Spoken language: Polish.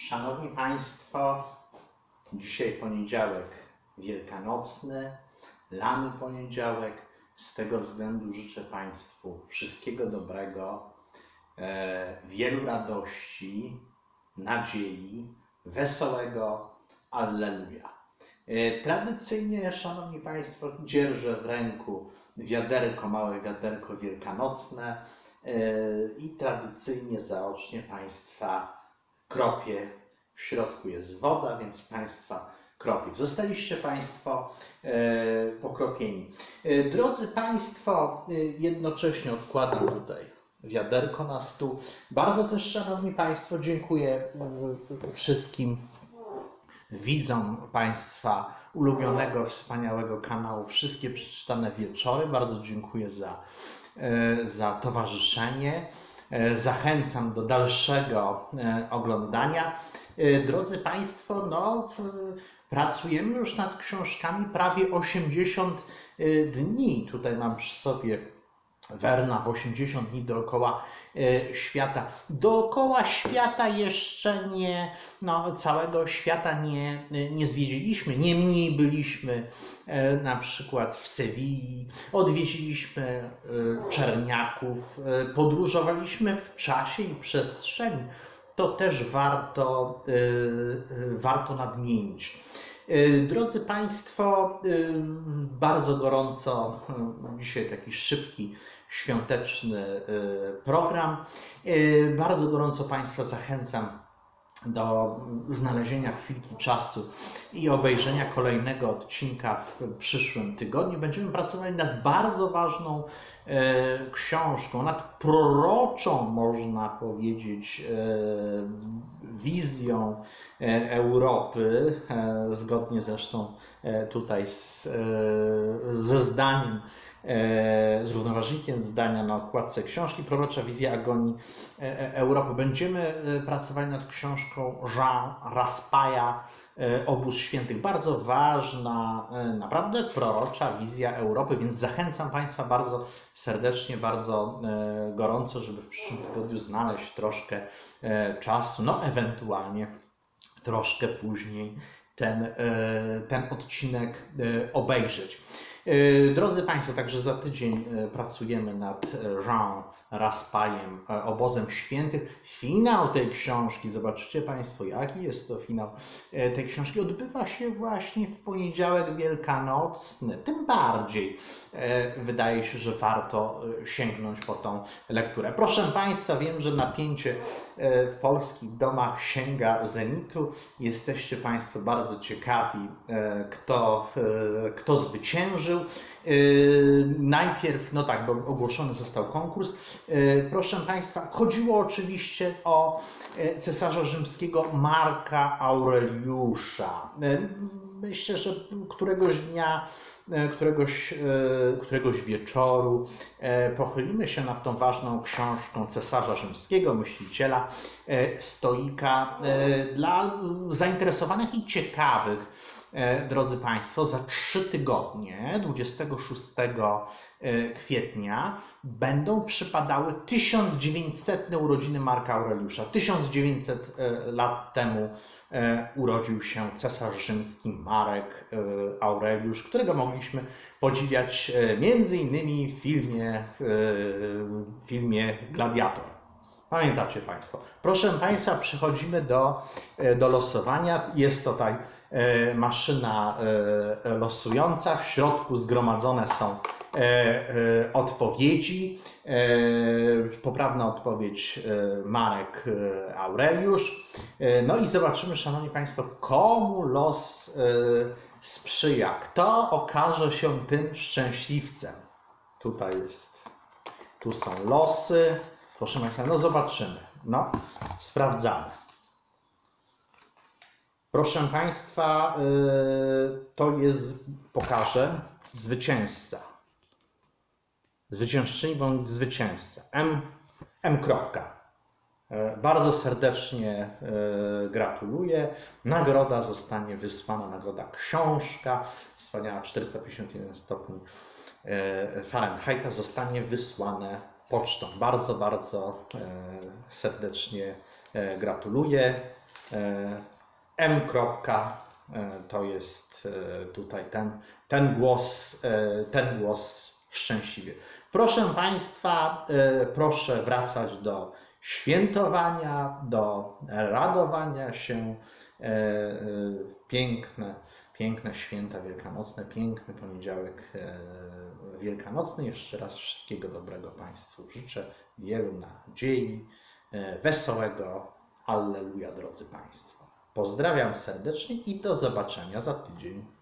Szanowni Państwo, dzisiaj poniedziałek wielkanocny, lany poniedziałek. Z tego względu życzę Państwu wszystkiego dobrego, wielu radości, nadziei, wesołego Alleluja. Tradycyjnie, Szanowni Państwo, dzierżę w ręku wiaderko, małe wiaderko wielkanocne i tradycyjnie zaocznie Państwa kropię. W środku jest woda, więc Państwa kropię. Zostaliście Państwo pokropieni. Drodzy Państwo, jednocześnie odkładam tutaj wiaderko na stół. Bardzo też, Szanowni Państwo, dziękuję wszystkim widzom Państwa ulubionego, wspaniałego kanału Wszystkie Przeczytane Wieczory. Bardzo dziękuję za towarzyszenie. Zachęcam do dalszego oglądania. Drodzy Państwo, pracujemy już nad książkami prawie 80 dni. Tutaj mam przy sobie Werna w 80 dni dookoła świata. Dookoła świata jeszcze nie, całego świata nie zwiedziliśmy. Niemniej byliśmy na przykład w Sewilli, odwiedziliśmy Czerniaków, podróżowaliśmy w czasie i przestrzeni. To też warto nadmienić. Drodzy Państwo, bardzo gorąco, dzisiaj taki szybki, świąteczny program. Bardzo gorąco Państwa zachęcam do znalezienia chwilki czasu i obejrzenia kolejnego odcinka w przyszłym tygodniu. Będziemy pracowali nad bardzo ważną książką, nad proroczą, można powiedzieć, wizją Europy, zgodnie zresztą tutaj ze zdaniem, z równoważnikiem zdania na okładce książki Prorocza wizja agonii Europy. Będziemy pracowali nad książką Jean Raspailla Obóz Świętych. Bardzo ważna, naprawdę prorocza wizja Europy, więc zachęcam Państwa bardzo serdecznie, bardzo gorąco, żeby w przyszłym tygodniu znaleźć troszkę czasu, ewentualnie troszkę później ten odcinek obejrzeć. Drodzy Państwo, także za tydzień pracujemy nad Jean Raspaillem, Obozem Świętych. Finał tej książki, zobaczycie Państwo, jaki jest to finał tej książki, odbywa się właśnie w poniedziałek wielkanocny. Tym bardziej wydaje się, że warto sięgnąć po tą lekturę. Proszę Państwa, wiem, że napięcie w polskich domach sięga zenitu. Jesteście Państwo bardzo ciekawi, kto zwyciężył. Najpierw, bo ogłoszony został konkurs. Proszę Państwa, chodziło oczywiście o cesarza rzymskiego Marka Aureliusza. Myślę, że któregoś dnia, któregoś wieczoru pochylimy się nad tą ważną książką cesarza rzymskiego, myśliciela, stoika. Dla zainteresowanych i ciekawych, drodzy Państwo, za 3 tygodnie, 26 kwietnia, będą przypadały 1900 urodziny Marka Aureliusza. 1900 lat temu urodził się cesarz rzymski Marek Aureliusz, którego mogliśmy podziwiać między innymi w filmie Gladiator. Pamiętacie Państwo. Proszę Państwa, przechodzimy do losowania. Jest tutaj maszyna losująca. W środku zgromadzone są odpowiedzi. Poprawna odpowiedź Marek Aureliusz. I zobaczymy, Szanowni Państwo, komu los sprzyja. Kto okaże się tym szczęśliwcem. Tu są losy. Proszę Państwa, zobaczymy. Sprawdzamy. Proszę Państwa, to jest, pokażę, zwycięzca. Zwyciężczyni bądź zwycięzca. M. Bardzo serdecznie gratuluję. Nagroda zostanie wysłana, nagroda książka, wspaniała 451 stopni Fahrenheita, zostanie wysłane pocztą. Bardzo, bardzo serdecznie gratuluję. M. To jest tutaj ten głos szczęśliwy. Proszę Państwa, proszę wracać do świętowania, do radowania się. Piękne święta wielkanocne, piękny poniedziałek wielkanocny. Jeszcze raz wszystkiego dobrego Państwu życzę, wielu nadziei, wesołego Alleluja, drodzy Państwo. Pozdrawiam serdecznie i do zobaczenia za tydzień.